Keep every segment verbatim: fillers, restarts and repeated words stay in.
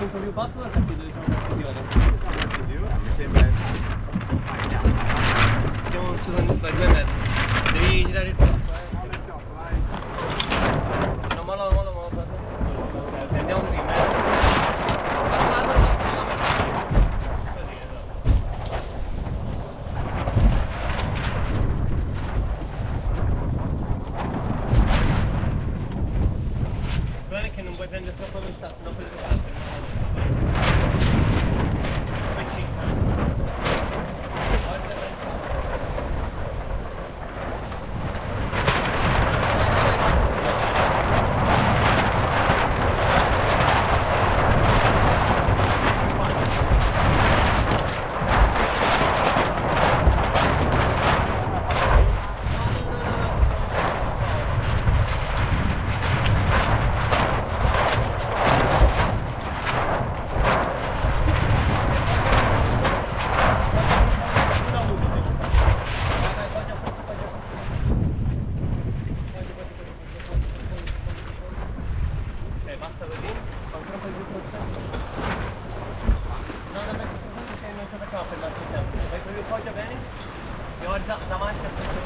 un po' più basso da capire dove sono partiti ora. Mi sembra. Vediamo un secondo, dai, due metri. Devi girare il fiocco, eh. No, mollo, mollo, mollo, ok, ok, andiamo così, metro. Passatelo, la metà. Così, esatto. Il problema è che non puoi prendere troppo velocità, sennò poi devi fare come cinque. Guarda, davanti a questo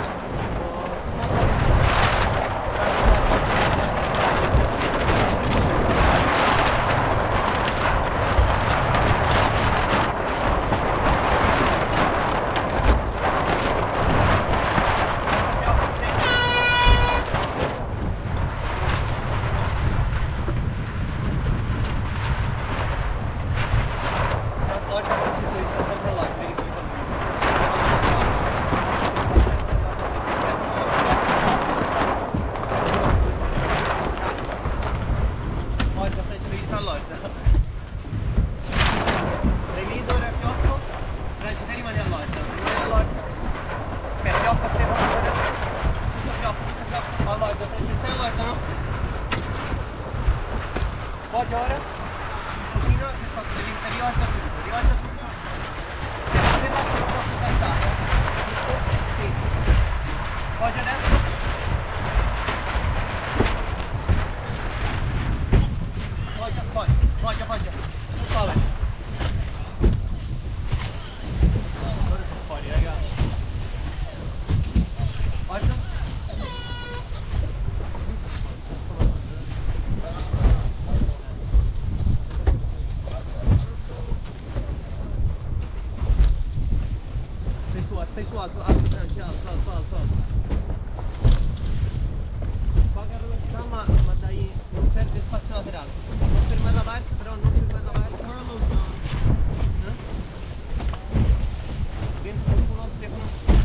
poggia ora, un pochino, devi rivolta subito, rivolta subito. Se basta un po' più calzata. Sì. Poggia adesso. Poggia, poggia, poggia, poggia. Vabbè. Ora sono fuori, ragazzi. Poggia. Stai su alto, alto, Franci, alto, alto, alto, alto. Poca velocità ma, ma dai, non perde spazio laterale. Non fermare la barca, però non fermare la barca. Non lo so. Eh? Vieni qualcuno al telefono.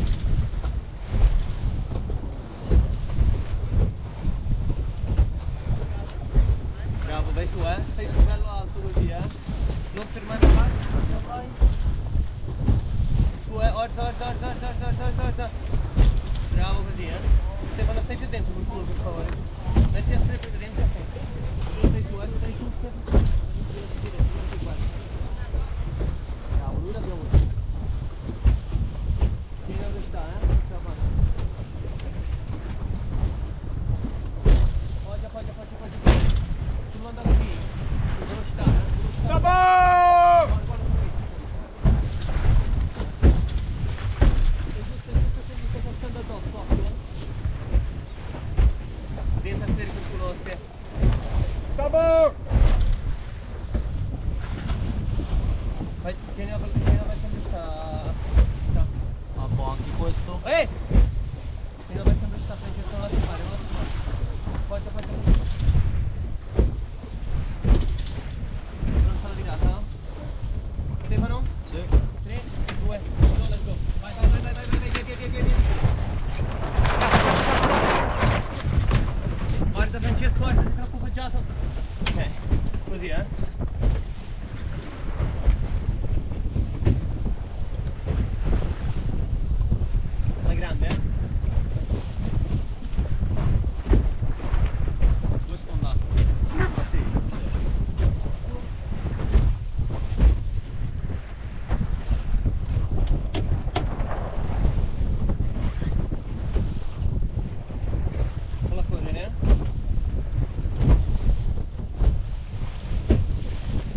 Bravo, vai su, eh. Stai su bello alto così, eh. Non fermare la barca, vai. Orta, orta, orta, orta, orta, orta, orta. Bravo così, eh. Stefano, stai più dentro col culo, per favore. Metti a stare più dentro, ok. Stai su, eh, stai su. Bravo, lui l'abbiamo visto. Tieni la velocità, eh. Ce la fai. Poggia, poggia, poggia, poggia. Sullo andare qui. Velocità, eh. Stop! Dentro a stare col culo, Ste. Stop! Vai, tieni la vecchia velocità. Ah, boh, anche questo. Ehi! Tieni la vecchia velocità, Francesco, non la fermare, non la fermare. Poggia, poggia, poggia. Pronta la virata? Stefano? Sì. tre, due, uno, let's go. Vai, vai, vai, vai, vai, vai, via, via, via, via, via. Guarda Francesco, guarda, sei troppo poggiato. Ok, così, eh. La grande, eh. Dove sto andando? Sì, sì. Falla correre, eh.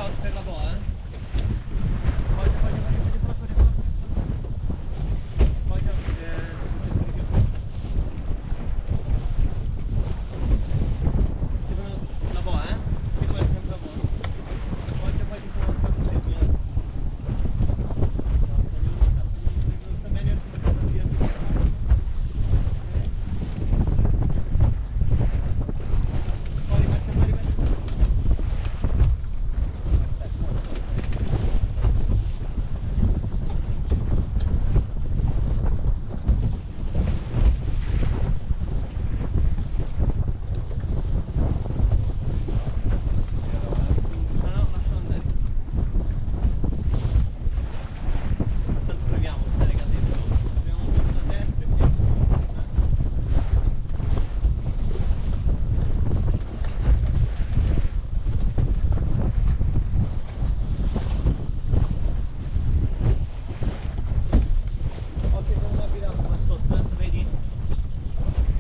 per la boa, eh. Poggia, poggia, poggia, poggia, poggia, poggia, poggia. Poggia, eh, di più. Seguono la boa, eh. Qui dove è sempre la boa. Poggia, poi ci sono quattro segni, eh. Non sta bene, non sta via. Poi rimarca, poi rimarca.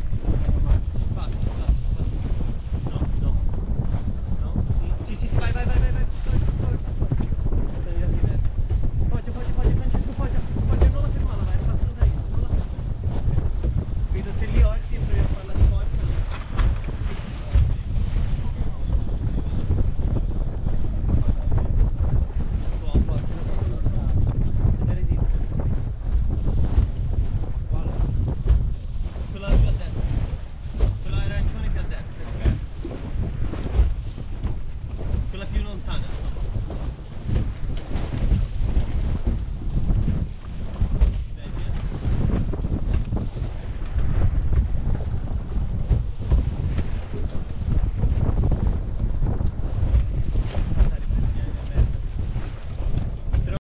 Vai, vai, vai.